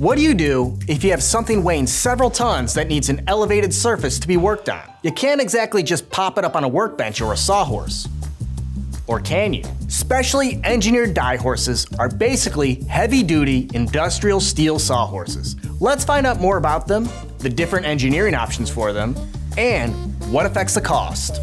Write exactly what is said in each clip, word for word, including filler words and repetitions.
What do you do if you have something weighing several tons that needs an elevated surface to be worked on? You can't exactly just pop it up on a workbench or a sawhorse. Or can you? Specially engineered die horses are basically heavy-duty industrial steel sawhorses. Let's find out more about them, the different engineering options for them, and what affects the cost.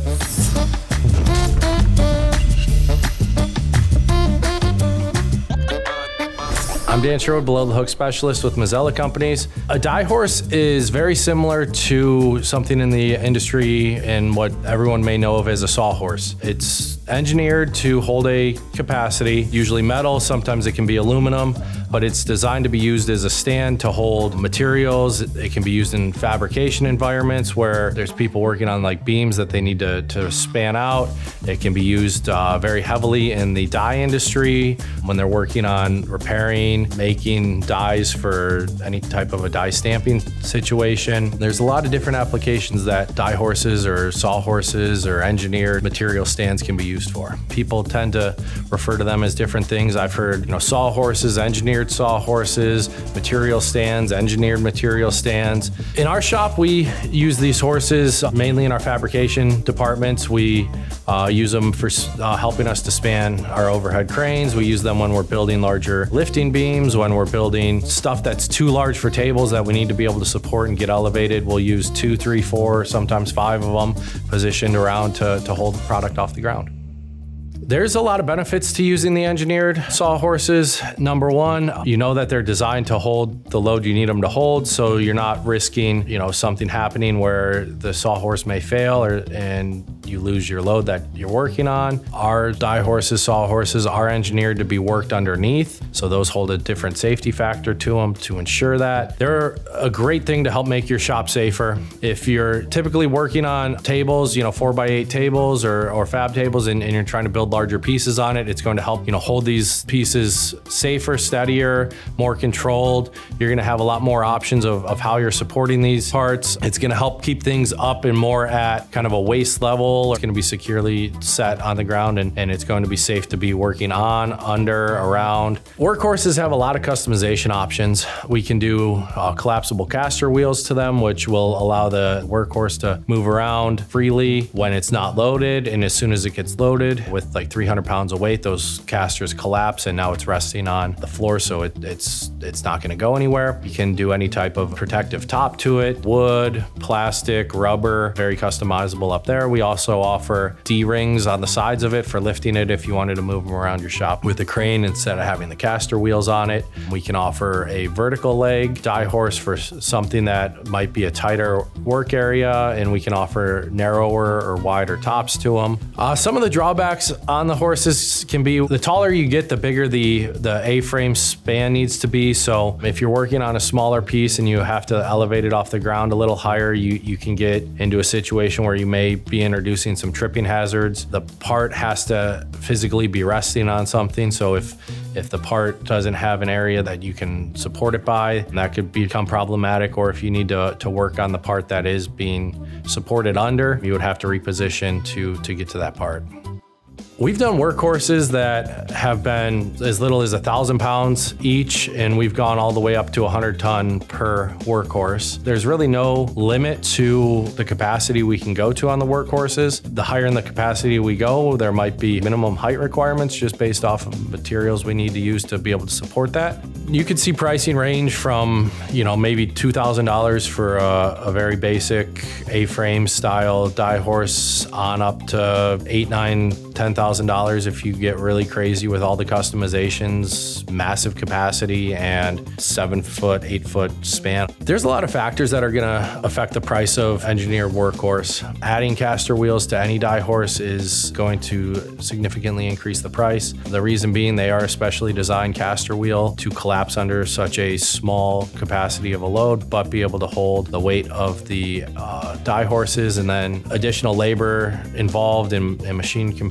I'm Dan Sherwood, below the hook specialist with Mazzella Companies. A die horse is very similar to something in the industry and what everyone may know of as a sawhorse. It's engineered to hold a capacity, usually metal, sometimes it can be aluminum, but it's designed to be used as a stand to hold materials. It can be used in fabrication environments where there's people working on like beams that they need to, to span out. It can be used uh, very heavily in the die industry when they're working on repairing, making dies for any type of a die stamping situation. There's a lot of different applications that die horses or sawhorses or engineered material stands can be used for. People tend to refer to them as different things. I've heard, you know, sawhorses, engineered sawhorses, material stands, engineered material stands. In our shop, we use these horses mainly in our fabrication departments. We uh, use them for uh, helping us to span our overhead cranes. We use them when we're building larger lifting beams, when we're building stuff that's too large for tables that we need to be able to support and get elevated. We'll use two, three, four, sometimes five of them positioned around to, to hold the product off the ground. There's a lot of benefits to using the engineered sawhorses. Number one, you know that they're designed to hold the load you need them to hold, so you're not risking, you know, something happening where the sawhorse may fail or and you lose your load that you're working on. Our die horses, sawhorses are engineered to be worked underneath, so those hold a different safety factor to them to ensure that. They're a great thing to help make your shop safer. If you're typically working on tables, you know, four by eight tables or, or fab tables and, and you're trying to build larger pieces on it, it's going to help, you know, hold these pieces safer, steadier, more controlled. You're gonna have a lot more options of, of how you're supporting these parts. It's gonna help keep things up and more at kind of a waist level. It's gonna be securely set on the ground and, and it's going to be safe to be working on, under, around. Workhorses have a lot of customization options. We can do uh, collapsible caster wheels to them, which will allow the workhorse to move around freely when it's not loaded. And as soon as it gets loaded with like three hundred pounds of weight, those casters collapse and now it's resting on the floor, so it, it's it's not going to go anywhere. You can do any type of protective top to it, wood, plastic, rubber, very customizable up there. We also offer D-rings on the sides of it for lifting it if you wanted to move them around your shop with a crane instead of having the caster wheels on it. We can offer a vertical leg die horse for something that might be a tighter work area, and we can offer narrower or wider tops to them. Uh, some of the drawbacks on the horses can be the taller you get, the bigger the, the A-frame span needs to be. So if you're working on a smaller piece and you have to elevate it off the ground a little higher, you, you can get into a situation where you may be introducing some tripping hazards. The part has to physically be resting on something. So if, if the part doesn't have an area that you can support it by, that could become problematic. Or if you need to, to work on the part that is being supported under, you would have to reposition to, to get to that part. We've done workhorses that have been as little as a thousand pounds each, and we've gone all the way up to a hundred ton per workhorse. There's really no limit to the capacity we can go to on the workhorses. The higher in the capacity we go, there might be minimum height requirements just based off of materials we need to use to be able to support that. You could see pricing range from, you know, maybe two thousand dollars for a, a very basic A-frame style die horse on up to eight, nine, ten thousand dollars if you get really crazy with all the customizations, massive capacity, and seven foot, eight foot span. There's a lot of factors that are gonna affect the price of engineered workhorse. Adding caster wheels to any die horse is going to significantly increase the price. The reason being they are a specially designed caster wheel to collapse under such a small capacity of a load, but be able to hold the weight of the uh, die horses, and then additional labor involved and, and machine components involved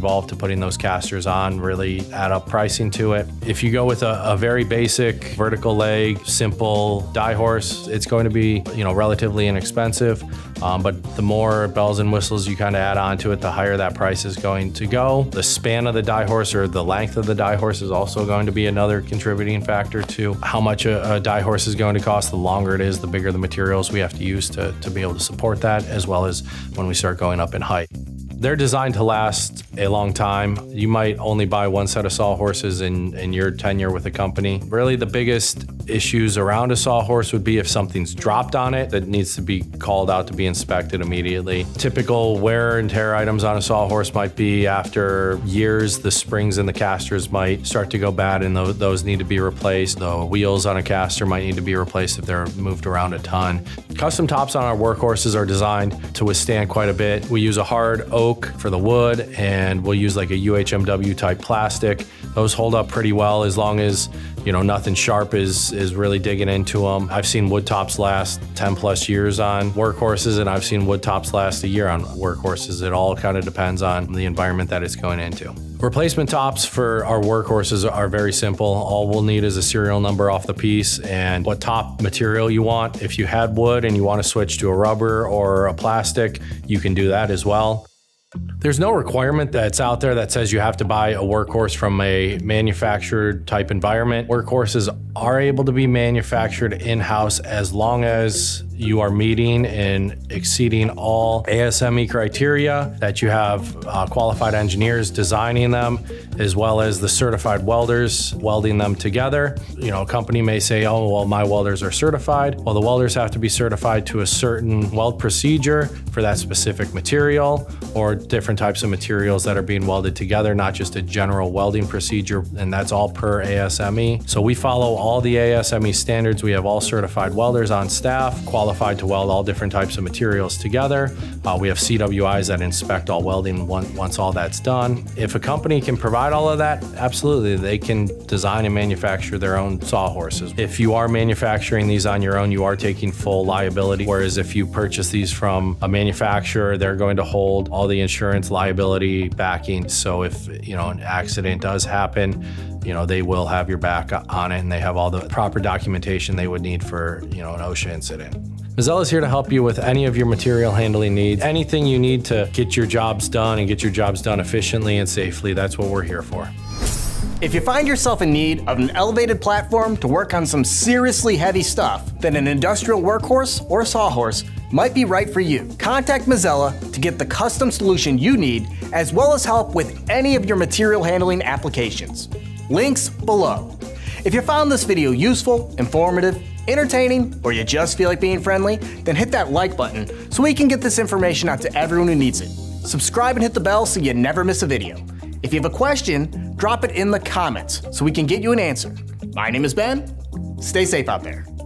involved to putting those casters on really add up pricing to it. If you go with a, a very basic vertical leg, simple die horse, it's going to be, you know, relatively inexpensive. Um, but the more bells and whistles you kind of add on to it, the higher that price is going to go. The span of the die horse or the length of the die horse is also going to be another contributing factor to how much a, a die horse is going to cost. The longer it is, the bigger the materials we have to use to, to be able to support that, as well as when we start going up in height. They're designed to last a long time. You might only buy one set of sawhorses in, in your tenure with the company. Really, the biggest issues around a sawhorse would be if something's dropped on it that needs to be called out to be inspected immediately. Typical wear and tear items on a sawhorse might be after years, the springs in the casters might start to go bad and those, those need to be replaced. The wheels on a caster might need to be replaced if they're moved around a ton. Custom tops on our workhorses are designed to withstand quite a bit. We use a hard oak for the wood, and we'll use like a U H M W type plastic. Those hold up pretty well as long as, you know, nothing sharp is is really digging into them. I've seen wood tops last ten plus years on workhorses, and I've seen wood tops last a year on workhorses. It all kind of depends on the environment that it's going into. Replacement tops for our workhorses are very simple. All we'll need is a serial number off the piece and what top material you want. If you had wood and you want to switch to a rubber or a plastic, you can do that as well. There's no requirement that's out there that says you have to buy a workhorse from a manufactured type environment. Workhorses are able to be manufactured in-house as long as you are meeting and exceeding all A S M E criteria, that you have uh, qualified engineers designing them, as well as the certified welders welding them together. You know, a company may say, oh, well, my welders are certified. Well, the welders have to be certified to a certain weld procedure for that specific material, or different types of materials that are being welded together, not just a general welding procedure, and that's all per A S M E. So we follow all the A S M E standards. We have all certified welders on staff, qualified to weld all different types of materials together. Uh, we have C W Is that inspect all welding once, once all that's done. If a company can provide all of that, absolutely, they can design and manufacture their own sawhorses. If you are manufacturing these on your own, you are taking full liability, whereas if you purchase these from a manufacturer, they're going to hold all the insurance liability backing. So if, you know, an accident does happen, you know, they will have your back on it, and they have all the proper documentation they would need for, you know, an OSHA incident. Mazzella is here to help you with any of your material handling needs. Anything you need to get your jobs done and get your jobs done efficiently and safely, that's what we're here for. If you find yourself in need of an elevated platform to work on some seriously heavy stuff, then an industrial workhorse or sawhorse might be right for you. Contact Mazzella to get the custom solution you need, as well as help with any of your material handling applications. Links below. If you found this video useful, informative, entertaining, or you just feel like being friendly, then hit that like button so we can get this information out to everyone who needs it. Subscribe and hit the bell so you never miss a video. If you have a question, drop it in the comments so we can get you an answer. My name is Ben. Stay safe out there.